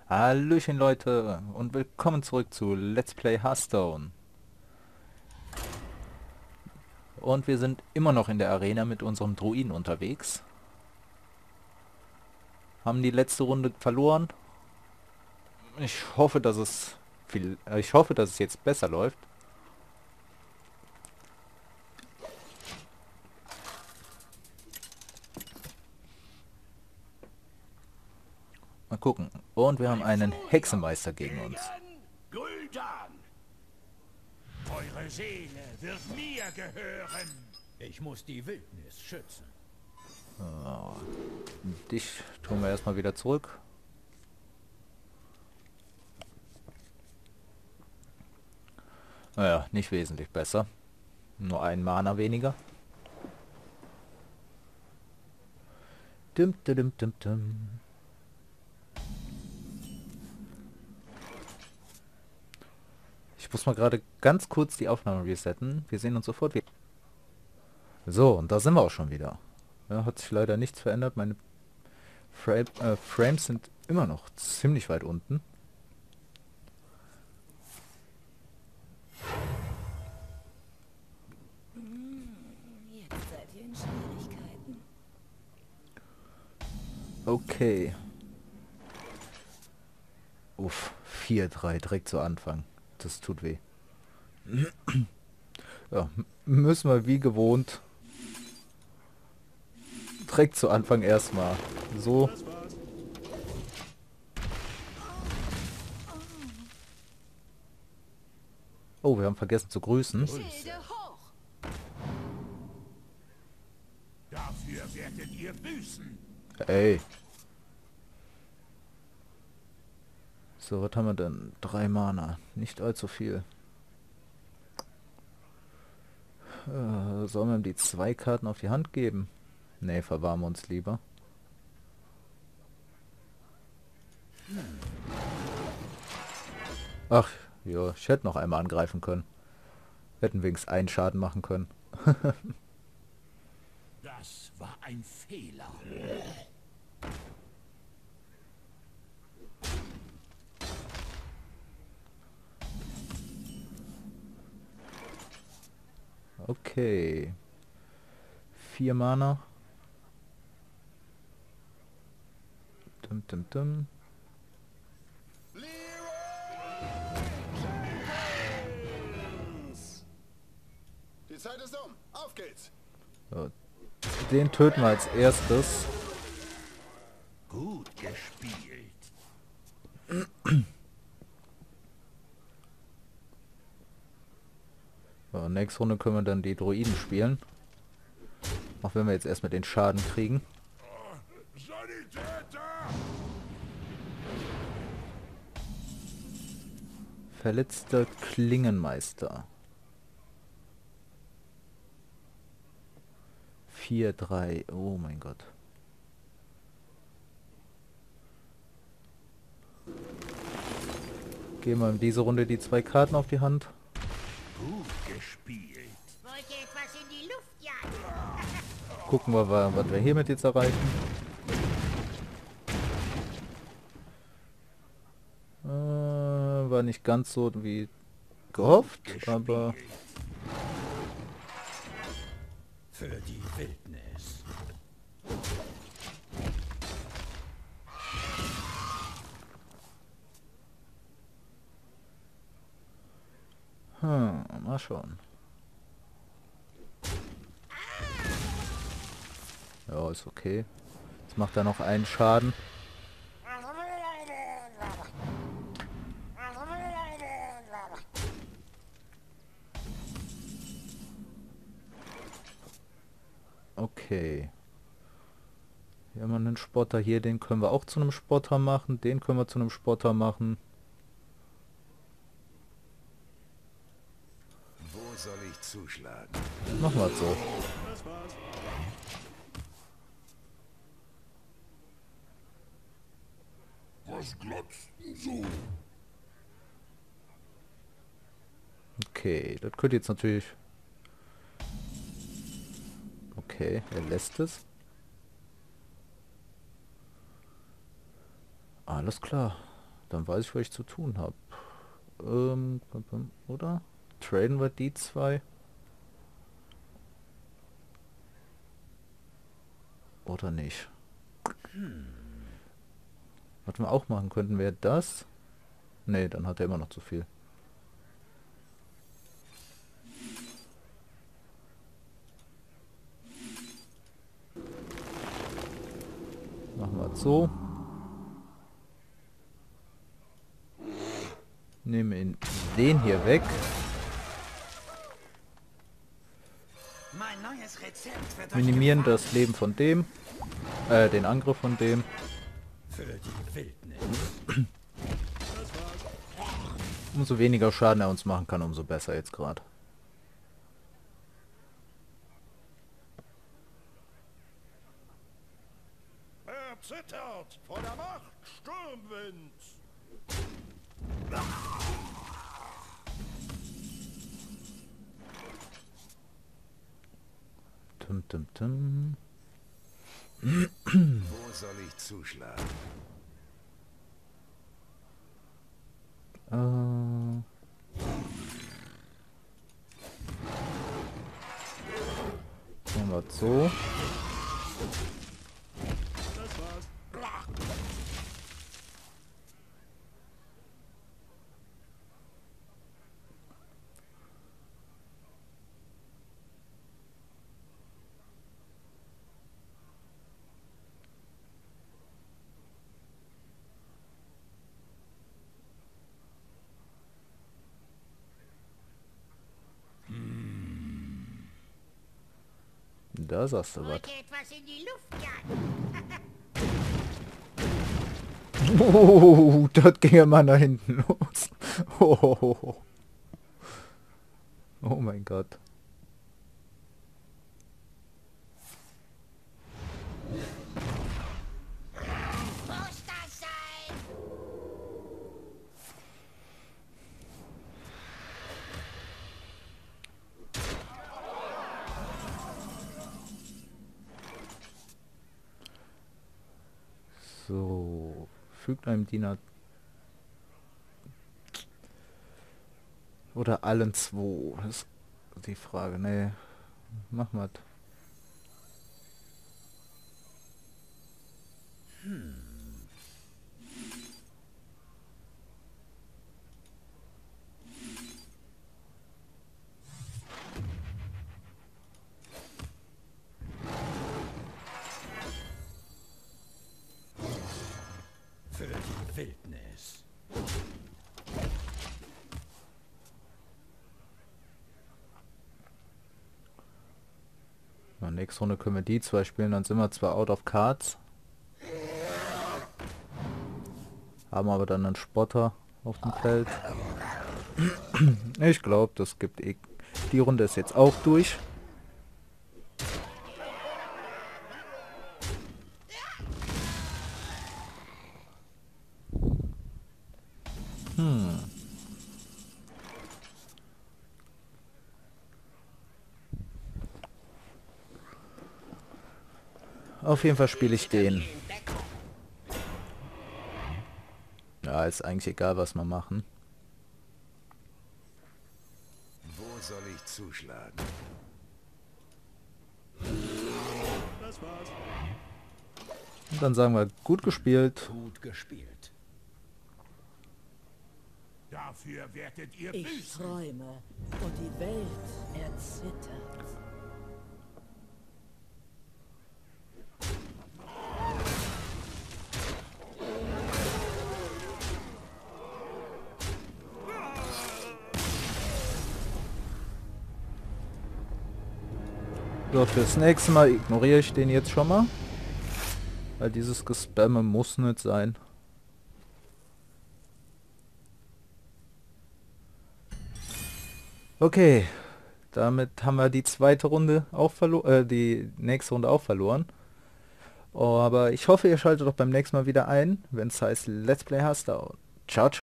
Hallöchen Leute und willkommen zurück zu Let's Play Hearthstone. Und wir sind immer noch in der Arena mit unserem Druiden unterwegs. Haben die letzte Runde verloren. Ich hoffe, dass es jetzt besser läuft. Mal gucken. Und wir haben Ein einen Furiger Hexenmeister gegen uns. gegen Gul'dan. Eure Seele wird mir gehören. Ich muss die Wildnis schützen. Dich tun wir erstmal wieder zurück. Naja, nicht wesentlich besser. Nur ein Mana weniger. Dum, dum, dum, dum, dum. Ich muss mal gerade ganz kurz die Aufnahme resetten. Wir sehen uns sofort wieder. So, und da sind wir auch schon wieder. Ja, hat sich leider nichts verändert. Meine Frames sind immer noch ziemlich weit unten. Jetzt seid ihr in Schwierigkeiten. Okay. Uff, 4-3 direkt zu Anfang. Das tut weh. Ja, müssen wir wie gewohnt direkt zu Anfang erstmal so. Oh, wir haben vergessen zu grüßen. Schilde hoch! Dafür werdet ihr büßen. Ey. So, was haben wir denn? 3 Mana. Nicht allzu viel. Sollen wir ihm die 2 Karten auf die Hand geben? Ne, verwahren wir uns lieber. Ach, ja, ich hätte noch einmal angreifen können. Hätten wenigstens einen Schaden machen können. Das war ein Fehler. Okay. 4 Mana. Dum, dum, dum. Die Zeit ist um. Auf geht's. So, den töten wir als erstes. Gut gespielt. So, nächste Runde können wir dann die Druiden spielen. Auch wenn wir jetzt erstmal den Schaden kriegen. Sanitäter! Verletzter Klingenmeister. 4-3. Oh mein Gott. Geben wir in diese Runde die 2 Karten auf die Hand. Gut gespielt. Wollt ihr etwas in die Luft jagen? Gucken wir, was wir hiermit jetzt erreichen. War nicht ganz so wie gehofft, aber Für die Wildnis. mal schauen. Ja, ist okay. Jetzt macht er noch einen Schaden. Okay. Hier haben wir einen Spotter hier, den können wir auch zu einem Spotter machen. Den können wir zu einem Spotter machen. Wo soll ich zuschlagen? Machen wir so. Was glotzt du so? Okay, das könnte jetzt natürlich... Okay, er lässt es. Alles klar. Dann weiß ich, was ich zu tun habe. Oder? Traden wir die zwei? Oder nicht? Was wir auch machen könnten, wäre das. Ne, dann hat er immer noch zu viel. Machen wir es so. Nehmen ihn den hier weg. Mein neues Rezept wird euch Minimieren gefallen. das Leben von dem. Den Angriff von dem. Für die Wildnis. Umso weniger Schaden er uns machen kann, umso besser jetzt gerade. Er zittert vor der Macht Sturmwinds. Tum, tum, tum. Wo soll ich zuschlagen? Machen wir es so. Da sagst du was. Wollt ihr etwas in die Luft jagen? Oh, das ging ja mal nach hinten los. Oh, oh mein Gott. Muss das sein? So, fügt einem Diener oder allen zwei. Das ist die Frage. Nee, mach mal. Für die Wildnis. Na, nächste Runde können wir die zwei spielen, dann sind wir zwar out of cards. Haben aber dann einen Spotter auf dem Feld. Ich glaube, das gibt eh. Die Runde ist jetzt auch durch. Auf jeden Fall spiele ich den. Ja, ist eigentlich egal, was wir machen. Wo soll ich zuschlagen? Und dann sagen wir, gut gespielt. Gut gespielt. Dafür werdet ihr Ich büßen. träume und die Welt erzittert. So, fürs nächste Mal ignoriere ich den jetzt schon mal. Weil dieses Gespamme muss nicht sein. Okay, damit haben wir die zweite Runde auch verloren, die nächste Runde auch verloren. Aber ich hoffe, ihr schaltet doch beim nächsten Mal wieder ein, wenn es heißt Let's Play Hearthstone. Ciao, ciao.